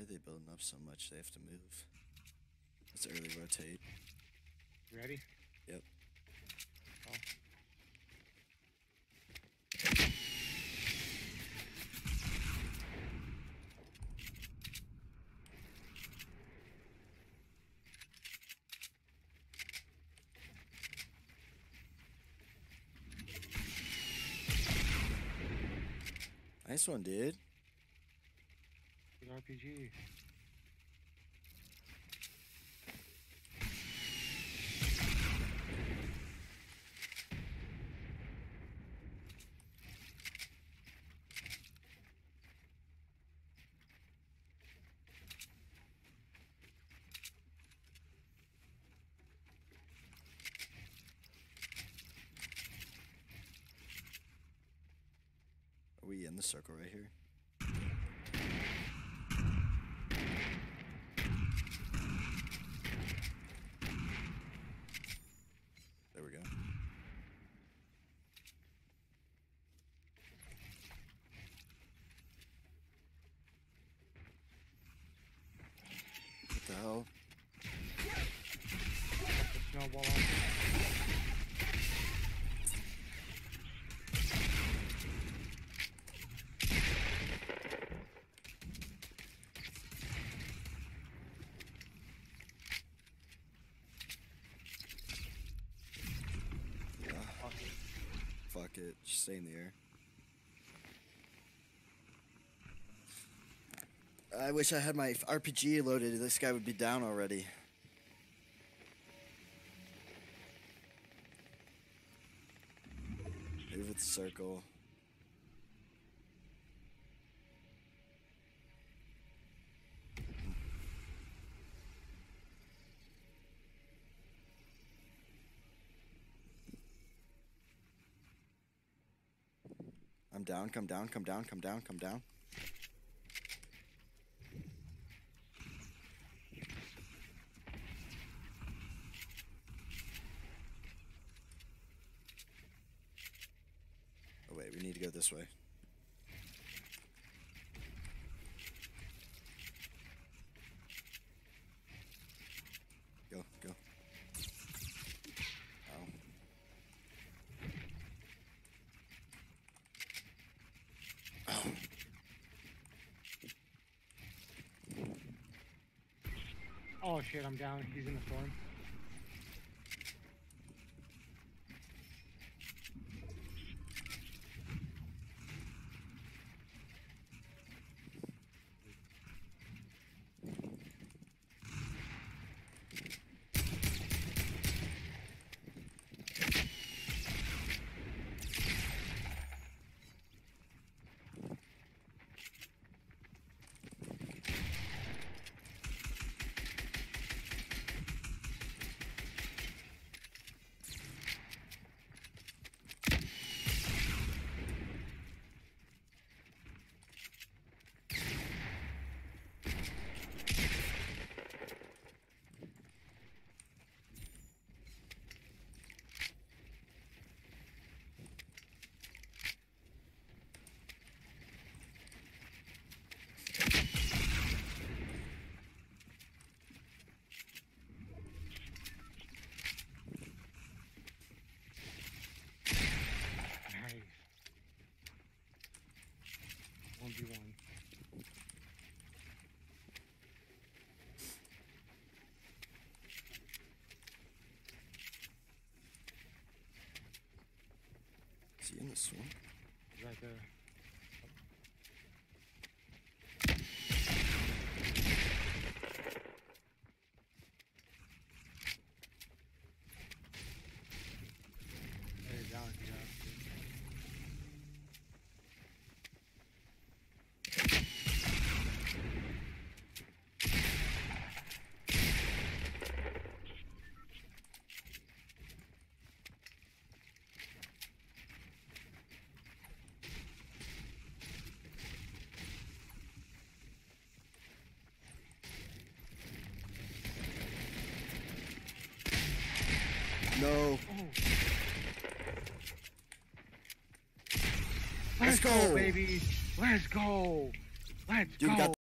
they building up so much they have to move? Let's early rotate. You ready? Yep. Oh. Nice one, dude. Good RPG. Are we in the circle right here? There we go. What the hell? Snowball. Fuck it. Just stay in the air. I wish I had my RPG loaded. This guy would be down already. Move with the circle. I'm down, come down, come down, come down, come down. Oh wait, we need to go this way. Go, go. Ow. Ow. Oh shit, I'm down. He's in the storm. Nice. 1v1. Is he in this one? He's right there. Hey, down, yeah. No. Oh. Let's go, baby. Let's go. Let's Dude, go. got